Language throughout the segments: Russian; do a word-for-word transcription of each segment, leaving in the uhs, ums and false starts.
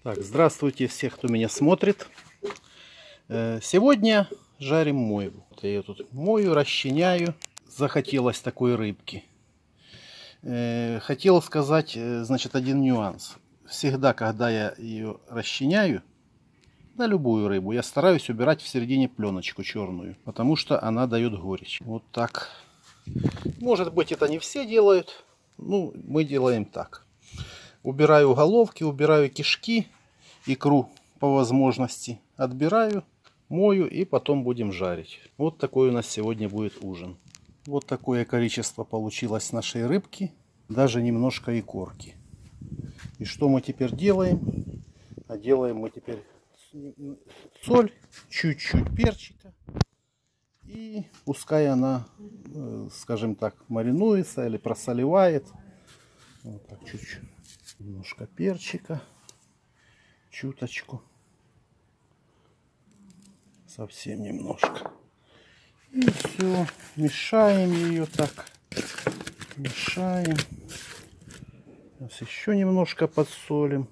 Так, здравствуйте всех, кто меня смотрит. Сегодня жарим мойву. Я ее тут мою, расчиняю. Захотелось такой рыбки. Хотел сказать, значит, один нюанс. Всегда, когда я ее расчиняю, на любую рыбу, я стараюсь убирать в середине пленочку черную, потому что она дает горечь. Вот так. Может быть, это не все делают. Ну, мы делаем так. Убираю головки, убираю кишки, икру по возможности отбираю, мою и потом будем жарить. Вот такой у нас сегодня будет ужин. Вот такое количество получилось нашей рыбки, даже немножко и корки. И что мы теперь делаем? А делаем мы теперь соль, чуть-чуть перчика. И пускай она, скажем так, маринуется или просоливает. Вот так чуть-чуть. Немножко перчика. Чуточку. Совсем немножко. И все. Мешаем ее так. Мешаем. Сейчас еще немножко подсолим.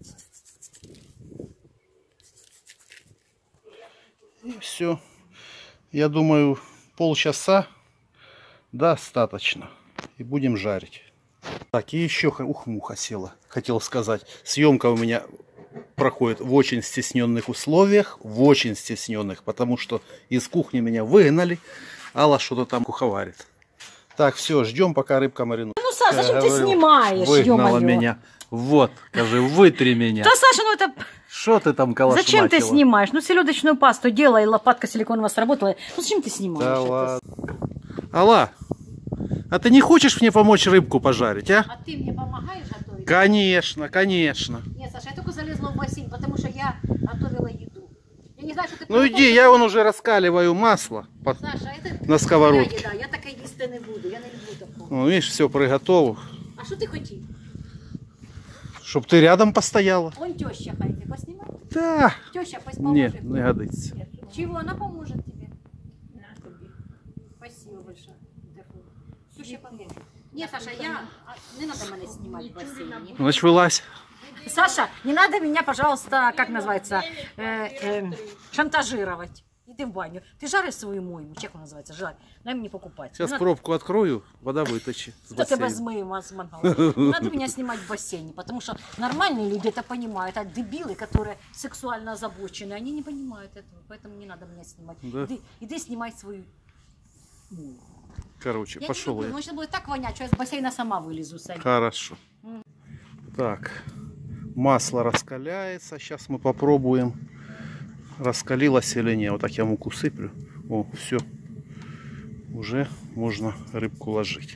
И все. Я думаю, полчаса достаточно. И будем жарить. Так, и еще, ух, муха села. Хотел сказать, съемка у меня проходит в очень стесненных условиях. В очень стесненных, потому что из кухни меня выгнали. Алла что-то там куховарит. Так, все, ждем, пока рыбка маринует. Ну, Саша, зачем ты снимаешь? Выгнала меня. Вот, скажи, вытри меня. Да, Саша, ну это... Что ты там калашматила? Зачем ты снимаешь? Ну, селедочную пасту делай, лопатка силиконовая сработала. Ну, зачем ты снимаешь? Да это? ладно. Алла, а ты не хочешь мне помочь рыбку пожарить, а? А ты мне помогаешь готовить? Конечно, конечно. Нет, Саша, я только залезла в бассейн, потому что я готовила еду. Я не знаю, что ты... Ну иди, я вон уже раскаливаю масло под... Саша, это... на сковородке. Я, я так їсти не буду, я не люблю такого. Ну, видишь, все приготовил. А що ти хотів? Чтоб ты рядом постояла. Вон теща хай, поснимай. Да. Теща, пусть поможет. Нет, не годится. Нет. Чего? Она поможет тебе. На тобі. Спасибо большое. Теща поможет. Нет, Саша, я... Не надо меня снимать в бассейне. Значит, вылазь. Саша, не надо меня, пожалуйста, как называется, э, э, шантажировать. Иди в баню. Ты жаришь свою мойву, как она называется, жарь. Дай мне покупать. Сейчас не пробку надо... открою, вода вытащи. Что ты возьмем с мангала? Не надо меня снимать в бассейне, потому что нормальные люди это понимают, а дебилы, которые сексуально озабочены, они не понимают этого, поэтому не надо меня снимать. Да? Иди, иди снимай свою мойву. Короче, Я пошел не люблю, я. но сейчас будет так вонять, что я с бассейна сама вылезу. Сами. Хорошо. Mm. Так, масло раскаляется. Сейчас мы попробуем, раскалилось или нет. Вот так я муку сыплю. О, все. Уже можно рыбку ложить.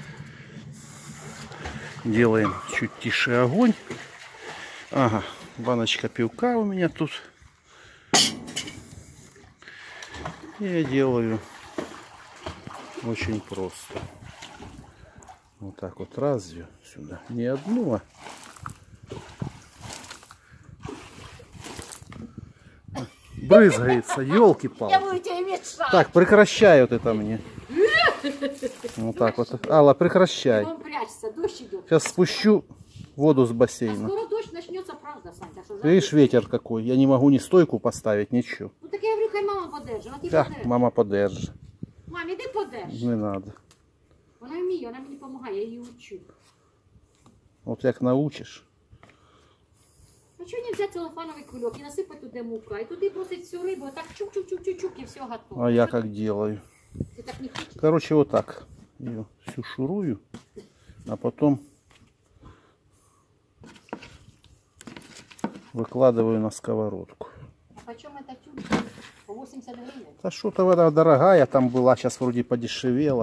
Делаем чуть тише огонь. Ага, баночка пивка у меня тут. Я делаю очень просто. Вот так вот раз ее сюда. Не одну, а брызгается, елки-палки. Я буду тебя мешать. Так, прекращай вот это мне. Вот так вот. Алла, прекращай. Он прячется, дождь идет. Сейчас спущу воду с А бассейна. скоро дождь начнется, правда, Саня? Что, Видишь, ветер какой. Я не могу ни стойку поставить, ничего. Ну так я говорю, хай мама подержи. Вона тобі Да, подержи. мама подержи. Мам, іди подерж. Не надо. Вона вміє, вона мені допомагає, я її учу. Вот як научишь. А чого не взяти целофановий кульок і насипати туди мука, і туди бросить всю рибу, а так чук-чук-чук-чук і все готово. А я как делаю. Ти так не хочеш? Короче, вот так. Ее всю шурую. А потом выкладываю на сковородку. А почем это тюбик? По восемьдесят гривен? Да что-то вода дорогая там была, сейчас вроде подешевела.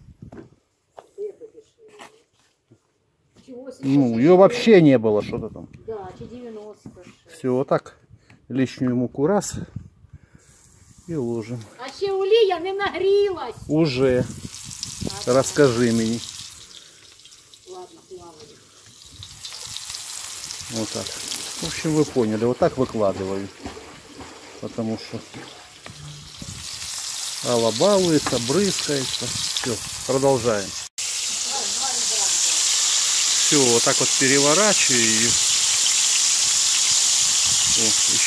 Ну, ее вообще не было, что-то там. Да, девяносто шесть. Все, вот так. Лишнюю муку раз. И ложим. А ще олія не нагрілась. Уже. Расскажи мне. Ладно, плаваю. Вот так. В общем, вы поняли. Вот так выкладываю. Потому что Алла балуется, брызгается. Все, продолжаем. Все, вот так вот переворачиваю ее.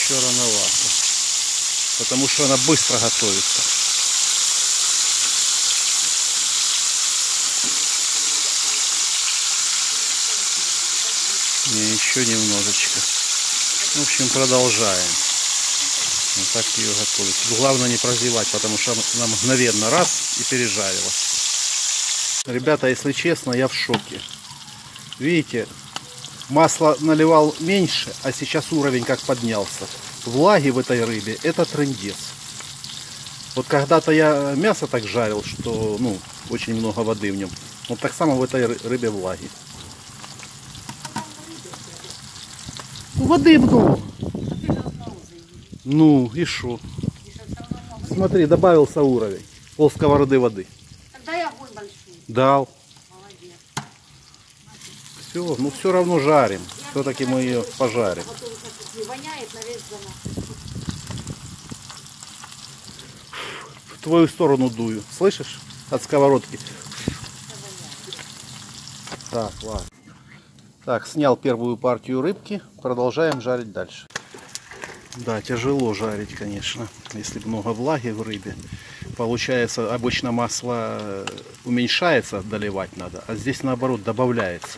еще рановато. Потому что она быстро готовится. Не, еще немножечко. В общем, продолжаем. Вот так ее готовить. Главное не прозевать, потому что она мгновенно раз и пережарилась. Ребята, если честно, я в шоке. Видите, масло наливал меньше, а сейчас уровень как поднялся. Влаги в этой рыбе это трындец. Вот когда-то я мясо так жарил, что ну очень много воды в нем. Вот так само в этой рыбе влаги. Воды много. Ну и шо? Смотри, добавился уровень. Пол сковороды воды. Тогда я огонь большой. Дал. Молодец. Все, ну все равно жарим. Все-таки мы ее пожарим. Воняет на весь замок. В твою сторону дую. Слышишь? От сковородки. Так, ладно. Так, снял первую партию рыбки. Продолжаем жарить дальше. Да, тяжело жарить, конечно, если много влаги в рыбе. Получается, обычно масло уменьшается, доливать надо, а здесь наоборот добавляется.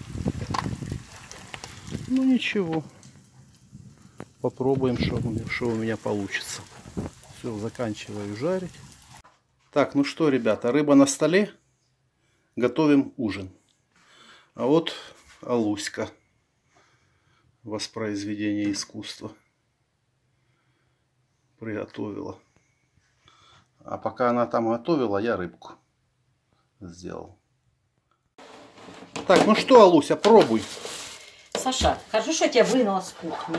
Ну ничего. Попробуем, что, что у меня получится. Все, заканчиваю жарить. Так, ну что, ребята, рыба на столе. Готовим ужин. А вот Алуська. Воспроизведение искусства. Приготовила. А пока она там готовила, я рыбку сделал. Так, ну что, Алуся, пробуй. Саша, хорошо, что я тебя выгнала с кухни.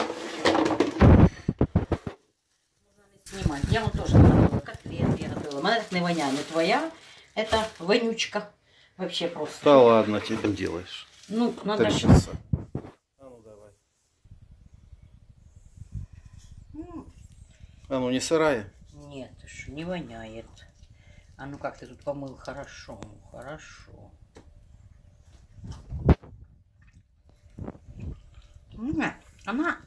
Снимать. Я вот тоже готовила котлеты, я готовила. Моя так не воняет, но твоя это вонючка. Вообще просто. Да ладно, тебе делаешь. Ну, надо Три сейчас. часа. А ну давай. А ну не сырая? Нет, ты что, не воняет. А ну как ты тут помыл? Хорошо, хорошо. Нет, она,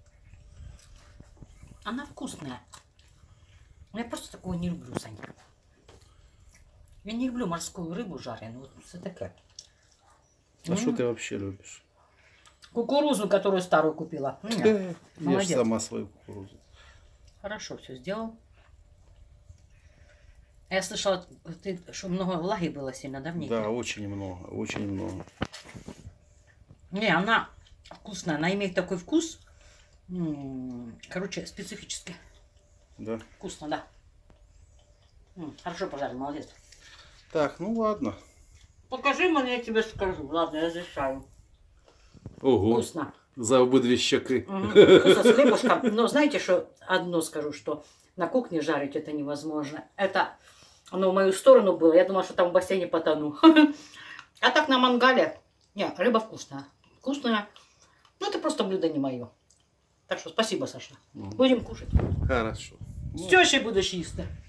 она вкусная. Я просто такого не люблю, Санька. Я не люблю морскую рыбу жареную. Вот все такое. А что ты вообще любишь? Кукурузу, которую старую купила. Ты ешь Молодец. сама свою кукурузу. Хорошо все сделал. Я слышала, ты, что много влаги было сильно, да, в ней? Да, очень много, очень много. Не, она вкусная. Она имеет такой вкус. Короче, специфический. Да. Вкусно, да. М, Хорошо пожарил, молодец. Так, ну ладно. Покажи мне, я тебе скажу. Ладно, я решаю. Ого. Вкусно. За обе щеки. Мгм. Вкусно с хлебушком. Но знаете, что одно скажу, что на кухне жарить это невозможно. Это оно в мою сторону было. Я думала, что там в бассейне потону. А так на мангале. Не, рыба вкусная. Вкусная. Ну, это просто блюдо не мое. Так что спасибо, Саша. Будем кушать. Хорошо. С тещей будешь есть.